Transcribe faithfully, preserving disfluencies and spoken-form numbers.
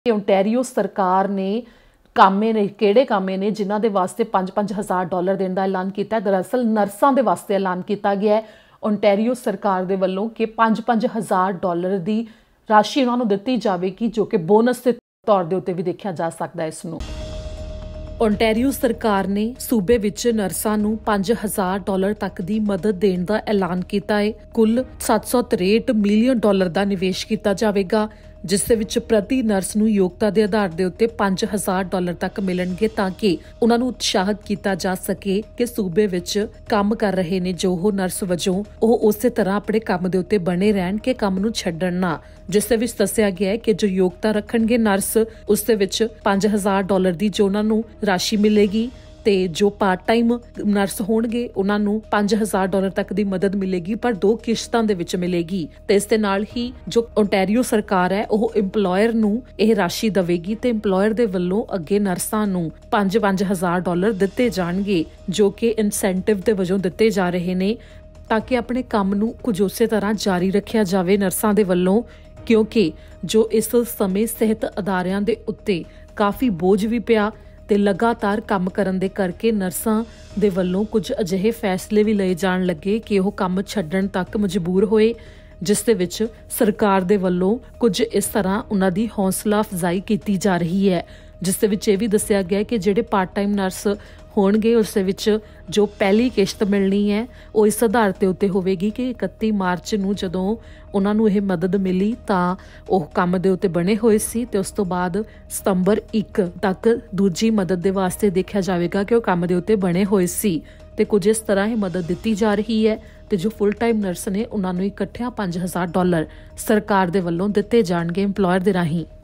Ontario सरकार ने कामे ने किहड़े कामे ने जिन्हां दे वास्ते पांच पांच हज़ार डॉलर देने का ऐलान किया। दरअसल नर्सां दे वास्ते ऐलान किया गया है ओंटारियो सरकार दे वल्लों कि पांच पांच हज़ार डॉलर की राशि उन्होंने दिती जाएगी, जो कि बोनस के तौर के उत्ते भी देखा जा सकता है। इसनूं ओंटारियो सरकार ने सूबे विच नर्सां नूं पांच हज़ार डॉलर तक की मदद देने का ऐलान किया है। कुल सत्त सौ तिरेट मिलियन डॉलर का निवेश किया जाएगा, जिस दे विच प्रति नर्स नूं योग्यता के आधार के उत्ते पांच हज़ार डॉलर तक मिलणगे, ताकि उन्हां नूं उत्साहित किया जा सके कि सूबे विच काम कर रहे ने जो हो नर्स वजों ओह उस तरह अपने काम के उत्ते बने रहन कि काम नूं छड्डण ना। जिस दे विच दस्सिया गया है कि जो योग्यता रखणगे नर्स उस दे विच पांच हज़ार डॉलर की जो उन्हां नूं राशि मिलेगी, ते जो पार्ट टाइम नर्स होणगे उन्हां नूं पांच हज़ार डॉलर तक की मदद मिलेगी, पर दो किश्तां दे विच मिलेगी। ते इस दे नाल ही जो ओंटारियो सरकार है ओह इंपलॉयर नूं यह राशि देवेगी ते इंपलॉयर दे वल्लों अगे नर्सां नूं पांच पांच हज़ार डॉलर दिते जाणगे, जो कि इंसेंटिव दे वजों दिते जा रहे ने, ताकि अपने काम नूं कुछ उसे तरह जारी रखिया जावे नर्सां दे वल्लों, क्योंकि जो इस समय सेहत अदारियां दे उत्ते काफ़ी बोझ भी पिया ते लगातार काम करन दे करके नर्सां दे वल्लों कुछ अजिहे फैसले भी लए जाण लगे कि वह काम छड्डण तक मजबूर होए, जिस दे विच सरकार दे वल्लों कुछ इस तरह उन्हां दी हौसला अफजाई की जा रही है। जिस दे विच ये भी दस्सिया गया कि जिहड़े पार्ट टाइम नर्स होणगे उस दे विच जो पहली किश्त मिलनी है वो इस आधार ते उत्ते होवेगी कि इकत्ती मार्च नूं जदों उन्हां नूं यह मदद मिली तां ओह काम दे उत्ते बने होए सी, ते उस तो बाद सतंबर एक तक दूजी मदद दे वास्ते देखा जाएगा कि वह काम दे उत्ते बने होए सी। ते कुछ इस तरह ही मदद दी जा रही है, ते जो फुल टाइम नर्स ने उन्हां नूं इकट्ठियां पांच हज़ार डॉलर सरकार दे वल्लों दिते जाणगे इंपलॉयर दे राहीं।